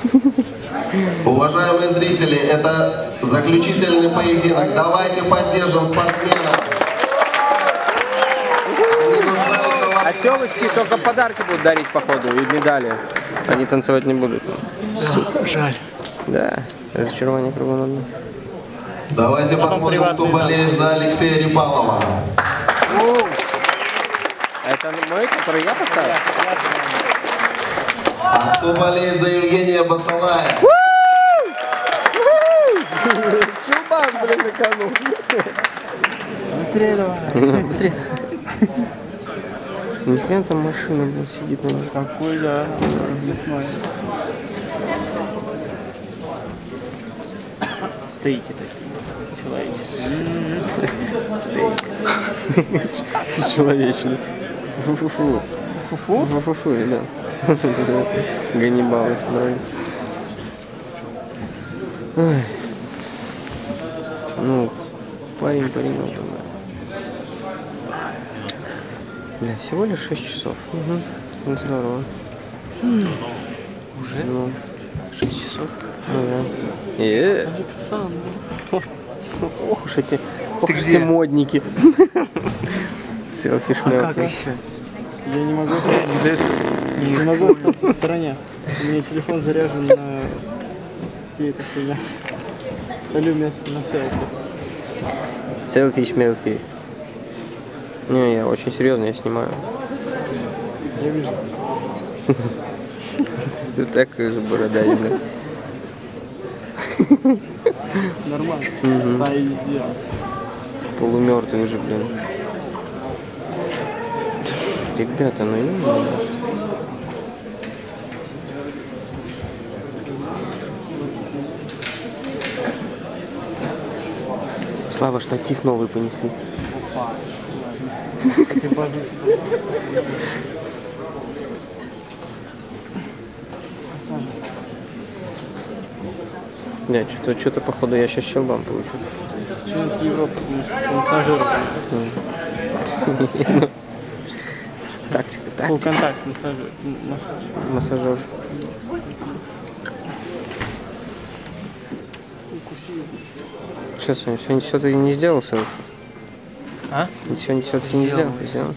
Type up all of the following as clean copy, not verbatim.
Уважаемые зрители, это заключительный поединок. Давайте поддержим спортсменов. А телочки только подарки будут дарить, походу, и медали. Они танцевать не будут. Сука, жаль. Да, разочарование кругом одно. Давайте посмотрим, кто болеет за Алексея Рибалова. Это мой, который я поставил? А кто болеет за Евгения Басалая? Чубак, блин, на кону. Быстрее давай. Быстрее. Нихрена там машина, блин, сидит на ней. Какой, да, весной. Стейки такие. Человеческие. Стейк. Человечный. Фу-фу-фу. Фу-фу? Фу-фу-фу, да. Ганнибал, если нравится. Ой. Ну, парень уже, да. Бля, всего лишь 6 часов. Угу. Ну, здорово. Уже? Ну, 6 часов. ну да. Александр. Ох уж эти, все модники. Селфи-шмелфи. Я не могу остаться в стороне. У меня телефон заряжен на эта хуйня. Полю место на селфи. Селфи-шмелфи. Не, я очень серьезно, я снимаю. Я вижу. Ты так же борода, да? Нормально. Сойдет. Полумертвый уже, блин. Ребята, ну именно. Слава, штатив новый понесли. Опа. Ты базу. Да, что-то походу я сейчас щелбан получу. Что-нибудь Европа, массажер. Тактика. Контакт, Массажер. Что, сегодня все-таки не сделал селфи? А? Сегодня все-таки не сделал?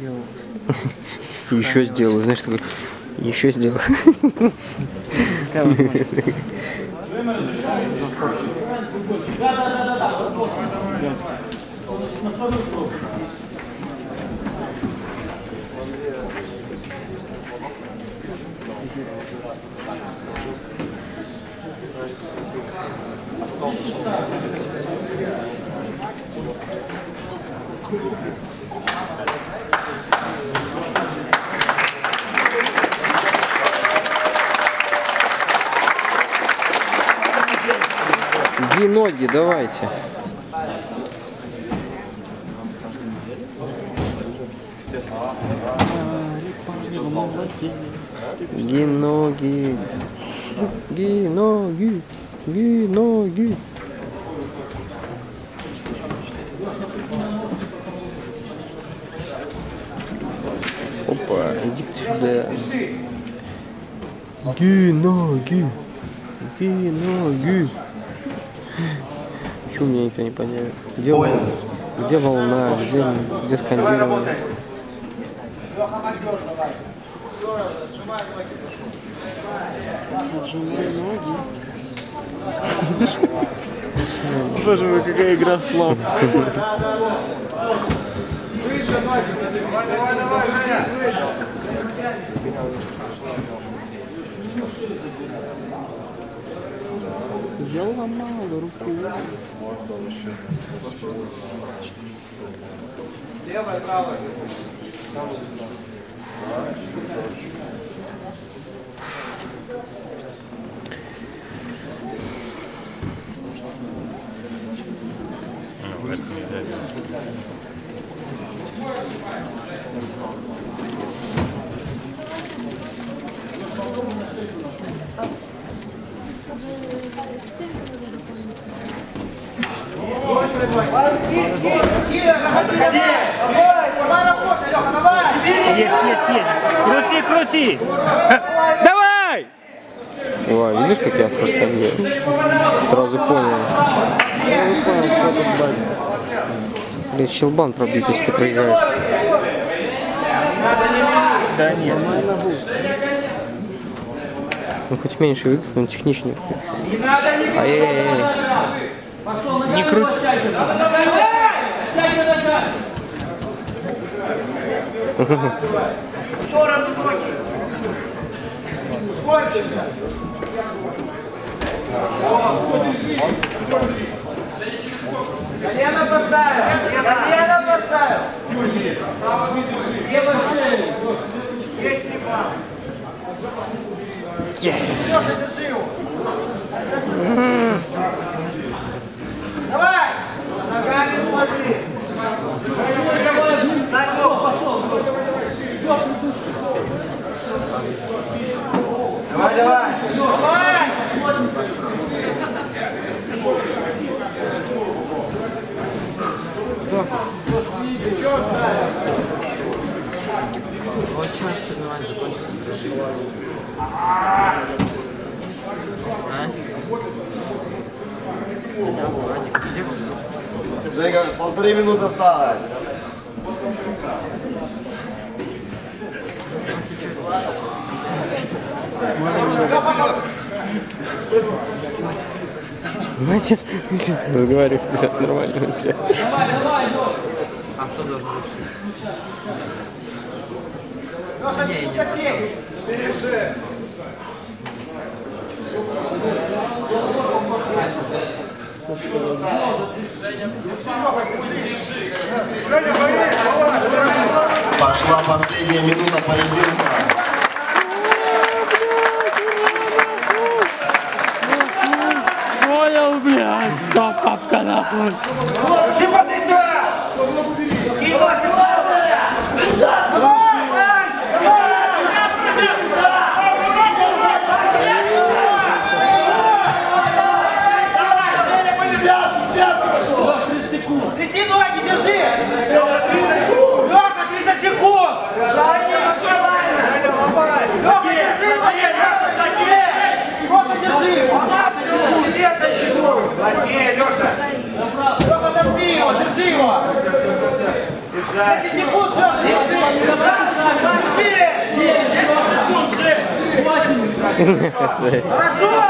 Еще сделал, знаешь, такой, еще сделал. Ноги, давайте. Ноги. Ноги. Опа, иди-ка сюда. Ноги. Почему меня никто не понимает? Где волна, где скандирование? Боже мой, какая игра слов. Я ломал руку. Левая, правая. Есть. Крути. Давай! Ой, видишь, как я просто сразу понял. Я не понял, кто тут батя. Блин, щелбан пробит, если ты проиграешь. Да нет. Нормально будет. Ну хоть меньше выиграть, но техничнее. Ай-яй-яй. Не крути. Колено поставил! Колено поставил! Левой шею! Есть 3 балла! Леша, держи его! Давай! Ногами смотри! Встань, пошел! Давай, давай! Давай! Женя, 1,5 минуты осталось. Матис, сейчас разговариваешь, сейчас нормально все. Леша, не тупотей! Бережи! Пошла последняя минута поединка. Понял, блядь, что папка нахуй. Тряси ноги, держи! Лёха, 30 секунд! Лёха, держи, Лёха, держи! Плотнее, Лёша! Лёха, зажми его, держи его! 10 секунд, Лёша, держи! Держи! 10 секунд, Хорошо!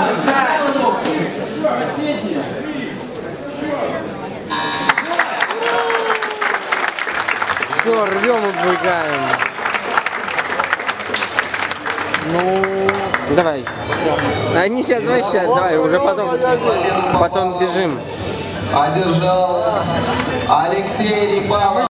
Все, рвем и убегаем. Ну, Давай. А не сейчас, давай сейчас, давай, уже потом бежим. Одержал Алексей Рибалов.